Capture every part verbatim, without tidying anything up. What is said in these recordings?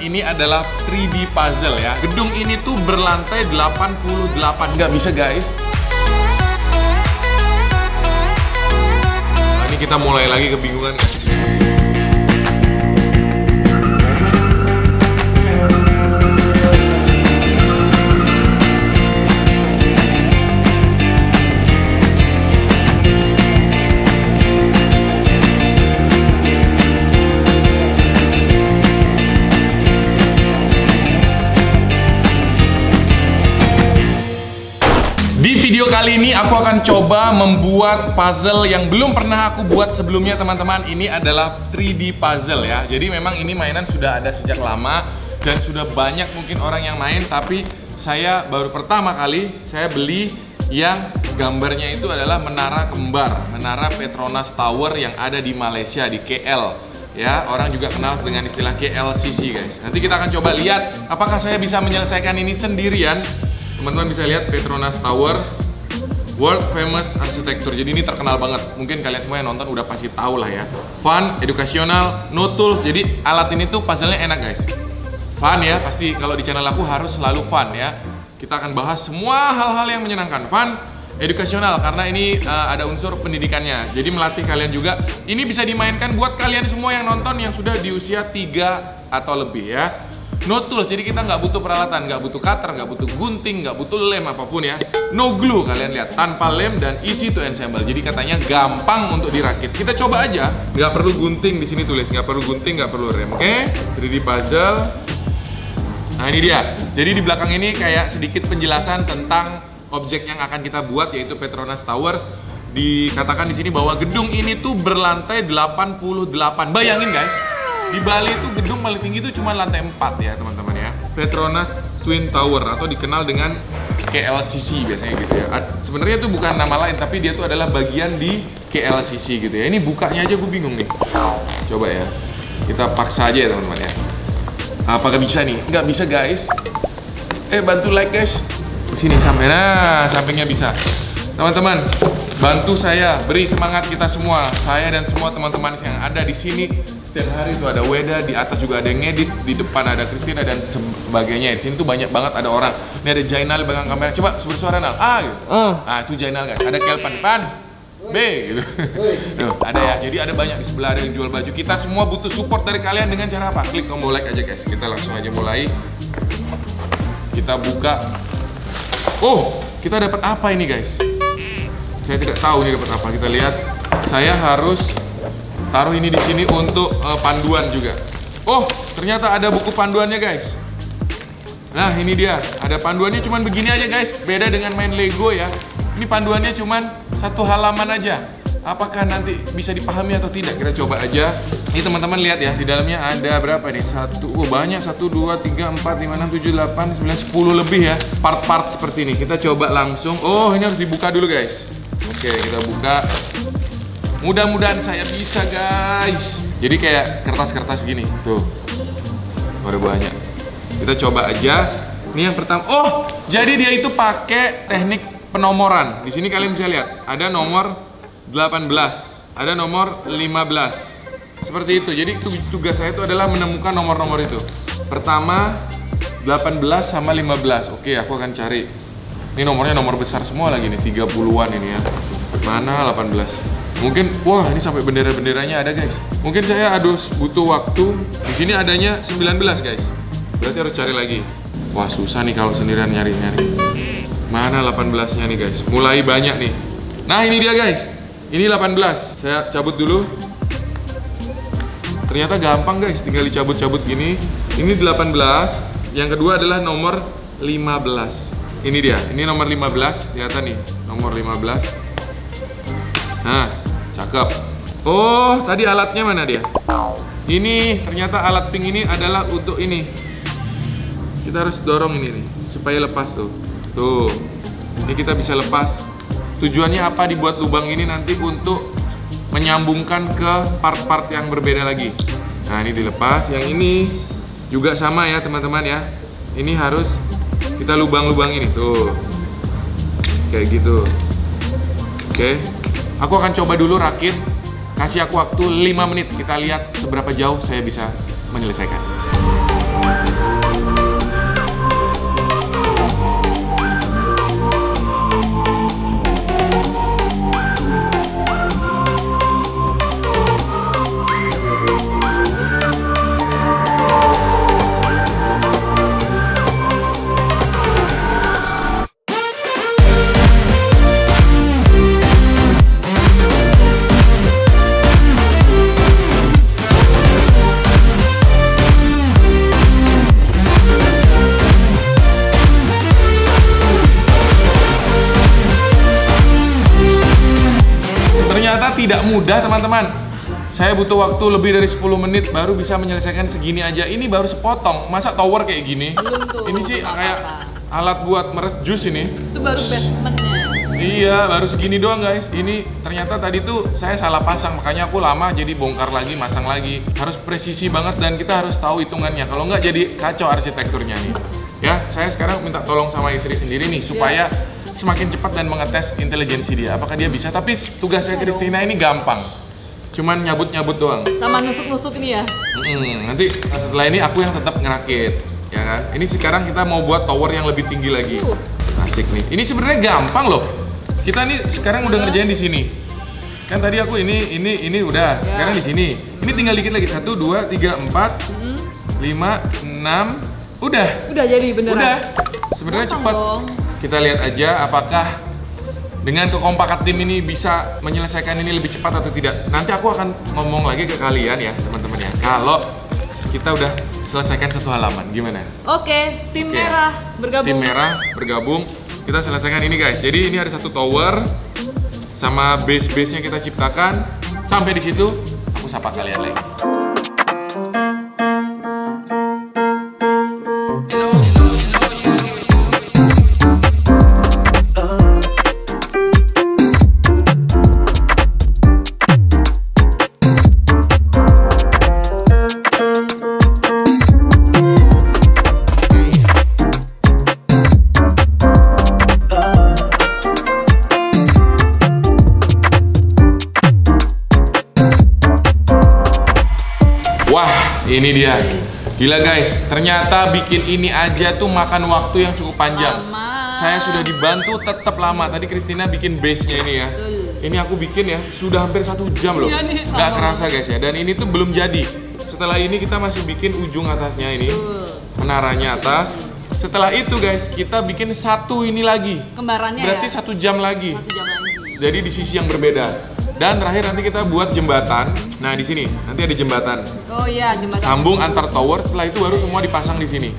Ini adalah tiga D puzzle ya. Gedung ini tuh berlantai delapan puluh delapan. Nggak bisa guys. Nah, ini kita mulai lagi kebingungan. Di video kali ini aku akan coba membuat puzzle yang belum pernah aku buat sebelumnya teman-teman. Ini adalah tiga D puzzle ya. Jadi memang ini mainan sudah ada sejak lama dan sudah banyak mungkin orang yang main, tapi saya baru pertama kali saya beli yang gambarnya itu adalah menara kembar, menara Petronas Tower yang ada di Malaysia, di K L. Ya, orang juga kenal dengan istilah K L C C guys. Nanti kita akan coba lihat apakah saya bisa menyelesaikan ini sendirian. Teman-teman bisa lihat Petronas Towers, world famous arsitektur. Jadi ini terkenal banget. Mungkin kalian semua yang nonton udah pasti tahu lah ya. Fun, edukasional, no tools. Jadi alat ini tuh puzzle-nya enak guys. Fun ya, pasti kalau di channel aku harus selalu fun ya. Kita akan bahas semua hal-hal yang menyenangkan. Fun, edukasional karena ini uh, ada unsur pendidikannya. Jadi melatih kalian juga. Ini bisa dimainkan buat kalian semua yang nonton yang sudah di usia tiga atau lebih ya. No tools, jadi kita nggak butuh peralatan, nggak butuh cutter, nggak butuh gunting, nggak butuh lem apapun ya. No glue, kalian lihat, tanpa lem dan easy to assemble. Jadi katanya gampang untuk dirakit. Kita coba aja, nggak perlu gunting di sini tulis, nggak perlu gunting, nggak perlu rem. Oke, okay? tiga D puzzle. Nah ini dia. Jadi di belakang ini kayak sedikit penjelasan tentang objek yang akan kita buat yaitu Petronas Towers. Dikatakan di sini bahwa gedung ini tuh berlantai delapan puluh delapan. Bayangin guys. Di Bali itu gedung paling tinggi itu cuma lantai empat ya teman-teman ya. Petronas Twin Tower atau dikenal dengan K L C C biasanya gitu ya. Sebenarnya itu bukan nama lain tapi dia itu adalah bagian di K L C C gitu ya. Ini bukanya aja gue bingung nih. Coba ya. Kita paksa aja ya teman-teman ya. Apakah bisa nih? Nggak bisa guys. Eh bantu like guys. Sini sampai, nah sampingnya bisa. Teman-teman, bantu saya, beri semangat kita semua. Saya dan semua teman-teman yang ada di sini. Setiap hari itu ada Weda, di atas juga ada yang ngedit, di depan ada Christina dan sebagainya. Di sini tuh banyak banget ada orang. Ini ada Jainal di belakang kamera. Coba bersuara Nal. A gitu. Uh. Nah, itu Jainal guys. Ada Kelpan Pan. B gitu. Tuh, ada ya. Jadi ada banyak di sebelah, ada yang jual baju. Kita semua butuh support dari kalian dengan cara apa? Klik tombol like aja guys. Kita langsung aja mulai. Kita buka. Oh, kita dapat apa ini guys? Saya tidak tahu ini dapat apa. Kita lihat. Saya harus taruh ini di sini untuk uh, panduan juga. Oh, ternyata ada buku panduannya guys. Nah, ini dia. Ada panduannya cuman begini aja guys. Beda dengan main Lego ya. Ini panduannya cuman satu halaman aja. Apakah nanti bisa dipahami atau tidak? Kita coba aja. Ini teman-teman lihat ya. Di dalamnya ada berapa nih? Satu, oh banyak. Satu, dua, tiga, empat, lima, enam, tujuh, delapan, sembilan, sepuluh lebih ya. Part-part seperti ini. Kita coba langsung. Oh, ini harus dibuka dulu guys. Oke, kita buka. Mudah-mudahan saya bisa guys. Jadi kayak kertas-kertas gini. Tuh. Baru banyak. Kita coba aja. Ini yang pertama. Oh, jadi dia itu pakai teknik penomoran. Di sini kalian bisa lihat. Ada nomor delapan belas. Ada nomor lima belas. Seperti itu. Jadi tugas saya itu adalah menemukan nomor-nomor itu. Pertama delapan belas sama lima belas. Oke, aku akan cari. Ini nomornya nomor besar semua lagi nih. tiga puluhan ini ya. Mana delapan belas? Mungkin, wah ini sampai bendera-benderanya ada guys. Mungkin saya harus butuh waktu. Di sini adanya sembilan belas guys. Berarti harus cari lagi. Wah susah nih kalau sendirian nyari-nyari. Mana delapan belasnya nih guys. Mulai banyak nih. Nah ini dia guys. Ini delapan belas. Saya cabut dulu. Ternyata gampang guys. Tinggal dicabut-cabut gini. Ini delapan belas. Yang kedua adalah nomor lima belas. Ini dia. Ini nomor lima belas. Kelihatan nih. Nomor lima belas. Nah, cakep. Oh, tadi alatnya mana dia? Ini ternyata alat pink ini adalah untuk ini. Kita harus dorong ini nih supaya lepas tuh. Tuh. Ini kita bisa lepas. Tujuannya apa dibuat lubang ini nanti untuk menyambungkan ke part-part yang berbeda lagi. Nah, ini dilepas. Yang ini juga sama ya, teman-teman ya. Ini harus kita lubang-lubang ini tuh. Kayak gitu. Oke. Aku akan coba dulu rakit. Kasih aku waktu lima menit. Kita lihat seberapa jauh saya bisa menyelesaikan. tidak mudah teman-teman. Saya butuh waktu lebih dari sepuluh menit baru bisa menyelesaikan segini aja. Ini baru sepotong. Masa tower kayak gini? Tuh, ini sih kayak apa-apa. Alat buat meres jus ini. Itu baru basementnya. Iya, baru segini doang guys. Ini ternyata tadi tuh saya salah pasang, makanya aku lama jadi bongkar lagi, masang lagi. Harus presisi banget dan kita harus tahu hitungannya. Kalau nggak jadi kacau arsitekturnya nih. Ya, saya sekarang minta tolong sama istri sendiri nih supaya semakin cepat dan mengetes intelijensi dia. Apakah dia bisa? Tapi tugasnya Christina ini gampang. Cuman nyabut-nyabut doang. Sama nusuk-nusuk ini ya? Mm-mm. Nanti setelah ini aku yang tetap ngerakit, ya kan? Ini sekarang kita mau buat tower yang lebih tinggi lagi. Uh. Asik nih. Ini sebenarnya gampang loh. Kita nih sekarang udah ngerjain di sini. Kan tadi aku ini, ini, ini udah. Ya. Sekarang di sini. Ini tinggal dikit lagi. Satu, dua, tiga, empat, mm. lima, enam. Udah. Udah jadi beneran. Udah. Sebenarnya cepat. Dong. Kita lihat aja apakah dengan kekompakan tim ini bisa menyelesaikan ini lebih cepat atau tidak. Nanti aku akan ngomong lagi ke kalian ya teman-teman ya. Kalau kita udah selesaikan satu halaman, gimana? Oke, tim Oke. merah bergabung. Tim merah bergabung. Kita selesaikan ini guys. Jadi ini ada satu tower sama base-base-nya kita ciptakan. Sampai di situ aku sapa kalian lagi. Ini dia, gila guys, ternyata bikin ini aja tuh makan waktu yang cukup panjang. Lama. Saya sudah dibantu tetap lama. Tadi Christina bikin base-nya ini ya. Betul. Ini aku bikin ya, sudah hampir satu jam loh. Iya, nggak kerasa guys ya, dan ini tuh belum jadi. Setelah ini kita masih bikin ujung atasnya ini, Betul. menaranya atas. Setelah itu guys, kita bikin satu ini lagi. Kembarannya Berarti ya? satu jam lagi. Satu jam lagi. Jadi di sisi yang berbeda. Dan terakhir nanti kita buat jembatan. Nah di sini nanti ada jembatan. Oh iya jembatan. Sambung antar tower. Setelah itu baru semua dipasang di sini.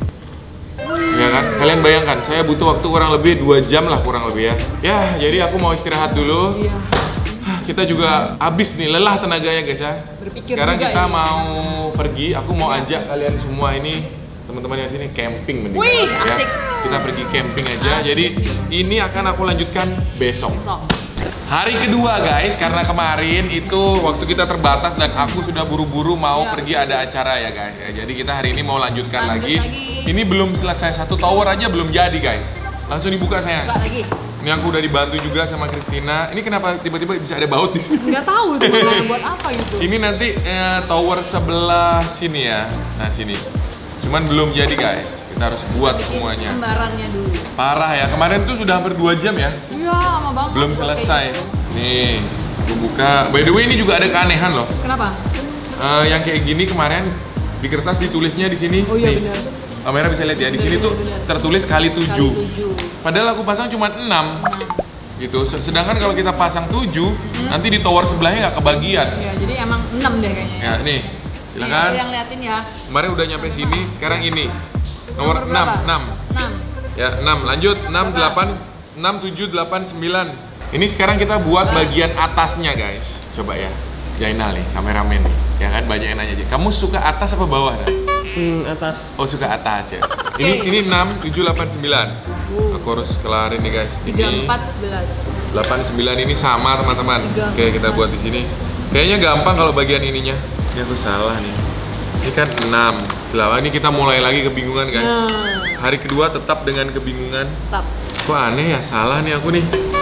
Ya kan? Kalian bayangkan, saya butuh waktu kurang lebih dua jam lah kurang lebih ya. Ya jadi aku mau istirahat dulu. Iya. Kita juga habis nih lelah tenaganya guys ya. Berpikir Sekarang juga kita ya. mau pergi. Aku mau ajak kalian semua ini teman-teman yang sini camping mending. Wih, ya. asik. Kita pergi camping aja. Asik. Jadi ini akan aku lanjutkan besok. Besok. Hari kedua guys, karena kemarin itu waktu kita terbatas dan aku sudah buru-buru mau ya, pergi ada acara ya guys. Ya, jadi kita hari ini mau lanjutkan Lanjut lagi. lagi. Ini belum selesai, satu tower aja belum jadi guys. Langsung dibuka sayang. Buka lagi. Ini aku udah dibantu juga sama Christina. Ini kenapa tiba-tiba bisa ada baut di sini? Nggak tahu itu buat apa gitu. Ini nanti eh, tower sebelah sini ya. Nah sini. Cuman belum jadi guys. Kita harus buat bikin semuanya. Kembarannya dulu. Parah ya. Kemarin tuh sudah hampir dua jam ya. Iya, lama banget. Belum selesai. Nih, aku buka. By the way, ini juga ada keanehan loh. Kenapa? Uh, yang kayak gini kemarin di kertas ditulisnya di sini. Oh iya nih, benar. Kamera bisa lihat ya. Di Bener, sini bener, tuh bener. tertulis kali tujuh. Kali tujuh. Padahal aku pasang cuma enam. Gitu. Sedangkan kalau kita pasang tujuh, hmm. nanti di tower sebelahnya nggak kebagian. Iya, jadi emang enam deh kayaknya. Ya, nih. Silakan. Nih, yang liatin ya. Kemarin udah nyampe sini, sekarang ini. Nomor, Nomor enam, berapa? enam. enam. Ya, enam. Lanjut, enam, delapan, enam, tujuh, delapan, sembilan. Ini sekarang kita buat bagian atasnya, guys. Coba ya. Jainal nih, kameramen nih. Ya kan, banyak yang nanya aja. Kamu suka atas apa bawah, Dan? Hmm, atas. Oh, suka atas ya. Ini ini enam, tujuh, delapan, sembilan. Uh. Aku harus kelarin nih, guys. tiga, Ini empat, sebelas. delapan, sembilan ini sama, teman-teman. Oke, kita buat di sini. Kayaknya gampang kalau bagian ininya. Ini aku salah nih. Ini kan enam. delapan. Ini kita mulai lagi kebingungan, guys. Nah. Hari kedua tetap dengan kebingungan. Tetap. Kok aneh ya, salah nih aku nih.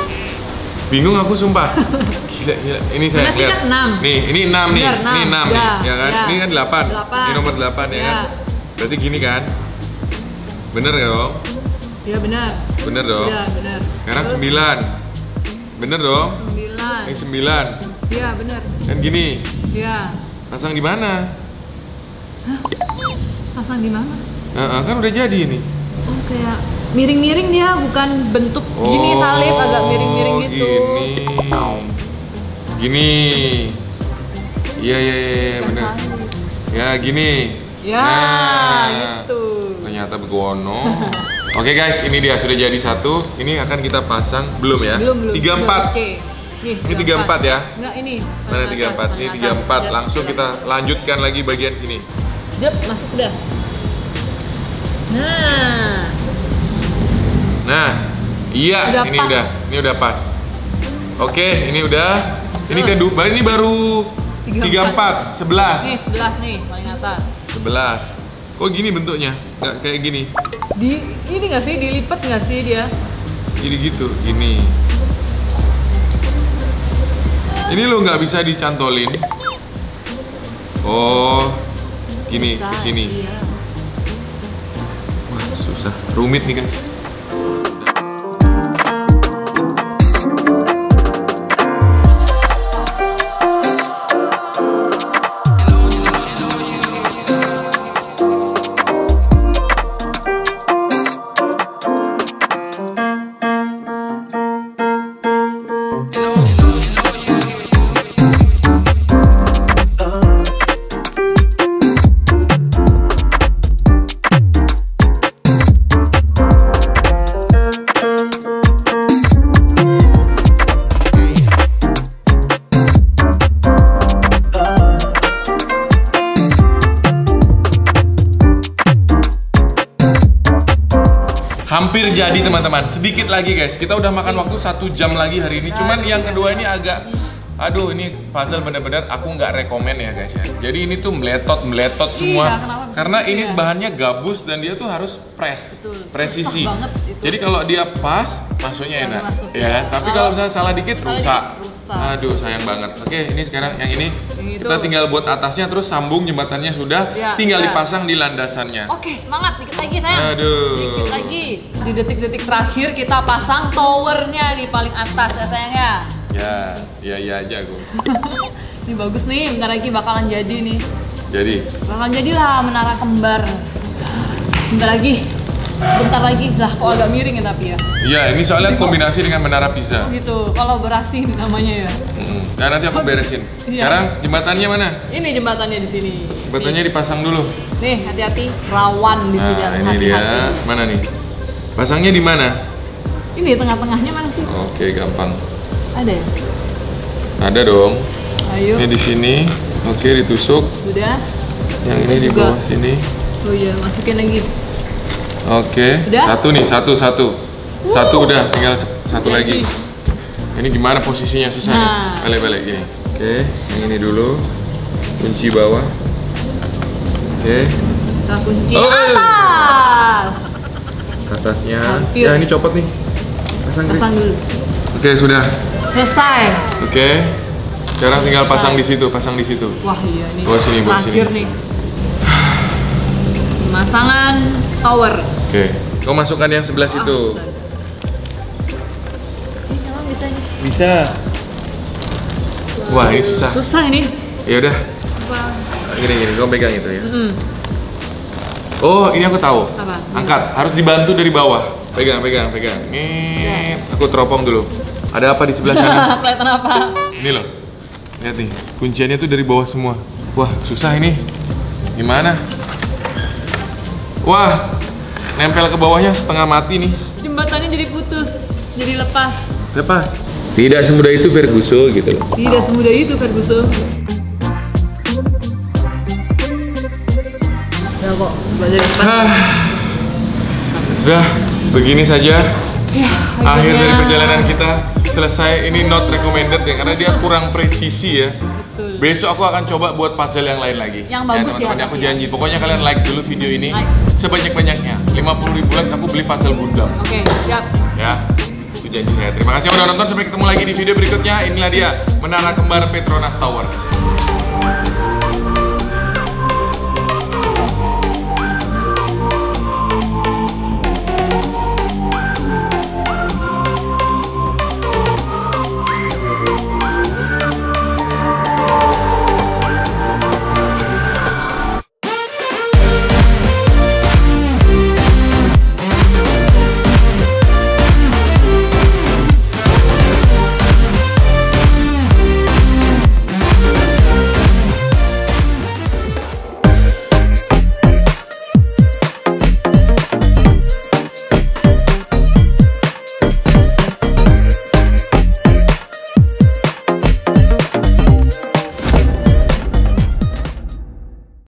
Bingung aku sumpah. Gila, gila. Ini saya Bener sih lihat. kan enam. Nih, ini enam nih. Bener, enam. Ini enam Ya, nih, ya kan? ya. Ini kan delapan. Delapan. Ini nomor delapan ya, Ya. kan? Berarti gini kan? Bener ya dong? Iya benar. Bener dong? Iya benar. Sekarang Terus sembilan. Bener dong? sembilan. Ini sembilan. Iya benar. Kan gini. Iya. Pasang di mana? Hah? Pasang di mana? Nah, kan udah jadi ini. Oh kayak miring-miring dia, bukan bentuk gini Oh, salib, agak miring-miring gitu. Gini. Gini. Iya, iya, iya, Bukan bener. salib. Ya, gini. Ya, Nah, gitu. Ternyata begono. Oke guys, ini dia sudah jadi satu. Ini akan kita pasang belum ya? Belum, belum. Tiga Belum, empat. C. Nih, Ini tiga puluh empat ya? Enggak, ini. Mana tiga puluh empat? Ini tiga puluh empat. Langsung kita lanjutkan lagi bagian sini. Jep, masuk udah. Nah. Nah, iya, Udah ini pas. udah, ini udah pas. Oke, ini udah. Ini Hmm. kedua, ini baru tiga puluh empat, sebelas. Nih, sebelas nih, paling atas. sebelas. Kok gini bentuknya? Nggak kayak gini. Di ini nggak sih, dilipat nggak sih dia? Jadi gitu, gini. Ini lo nggak bisa dicantolin. Oh, gini Bisa, ke sini. Iya. Wah, susah, rumit nih guys. Hampir jadi teman-teman, sedikit lagi guys. Kita udah makan waktu satu jam lagi hari ini. Cuman yang kedua ini agak, aduh ini puzzle bener-bener aku nggak rekomen ya guys ya. Jadi ini tuh meletot meletot semua. Iya, kenapa karena begitu ini ya? bahannya gabus dan dia tuh harus press, Betul. presisi. Susah banget itu. Jadi kalau dia pas, masuknya Baru enak, masuk. ya. kan? Tapi kalau misalnya salah dikit Salah rusak. dikit, rusak. Aduh sayang banget. Oke, ini sekarang yang ini Yang itu. kita tinggal buat atasnya terus sambung jembatannya sudah, Ya, tinggal ya. dipasang di landasannya. Oke, semangat dikit lagi sayang. Aduh. Dikit lagi. Di detik-detik terakhir kita pasang towernya di paling atas ya sayang ya. Ya, ya ya aja gue. Ini bagus nih, bentar lagi bakalan jadi nih. Jadi, Bakalan jadilah menara kembar. Bentar lagi. Bentar lagi. Lah kok agak miring ya tapi ya. iya ini soalnya kombinasi dengan menara pizza. Gitu, kolaborasi namanya ya. Mm-mm. Nah nanti aku beresin. Iya. Sekarang jembatannya mana? Ini jembatannya di sini. Jembatannya dipasang dulu. Nih, hati-hati rawan di sini. Nah ini dia. Mana nih? Pasangnya di mana? Ini tengah-tengahnya mana sih? Oke gampang. Ada ya? Ada dong. Ayo. Ini di sini. Oke ditusuk. Sudah. Yang ini di Juga. bawah sini. Oh iya, masukin lagi. Oke. Sudah? Satu nih, satu satu. Satu Wuh. udah, tinggal s- satu Jadi. lagi. Ini gimana posisinya susah nih? Nah. Balik-balik gini. Oke, yang ini dulu. Kunci bawah. Oke. Kita kunci Oh. atas. Atasnya. Hampir. Ya ini copot nih. Pasang Chris. Pasang dulu. Oke sudah. Selesai. Oke. Sekarang tinggal pasang di situ, pasang di situ. Wah iya nih. Bawa sini, bawa Terakhir sini. nih. Pemasangan tower. Oke. Kau masukkan yang sebelah situ. Astaga. Ih, emang bisa nih. Bisa. Wah ini susah. Susah ini. Ya udah. Wah. Gini gini, kau pegang itu ya. Mm. Oh ini aku tahu. Apa? Angkat, harus dibantu dari bawah. Pegang, pegang, pegang. Nih, aku teropong dulu. Ada apa di sebelah sana? Kelihatan apa? Ini loh. Lihat nih, kunciannya tuh dari bawah semua. Wah, susah ini. Gimana? Wah, nempel ke bawahnya setengah mati nih. Jembatannya jadi putus, jadi lepas. Lepas. Tidak semudah itu Ferguson gitu loh. Tidak semudah itu Ferguson. Ya kok, buat jadi lepas. Sudah, begini saja. Ya, Akhir akhirnya- dari perjalanan kita selesai. Ini not recommended ya, karena dia kurang presisi ya. Betul. Besok aku akan coba buat puzzle yang lain lagi. Yang bagus ya, teman-teman, aku tapi ya. janji. Pokoknya kalian like dulu video ini Like. sebanyak-banyaknya. lima puluh ribu likes aku beli puzzle Gundam. Oke, siap. Ya, itu janji saya. Terima kasih yang udah nonton. Sampai ketemu lagi di video berikutnya. Inilah dia Menara Kembar Petronas Tower.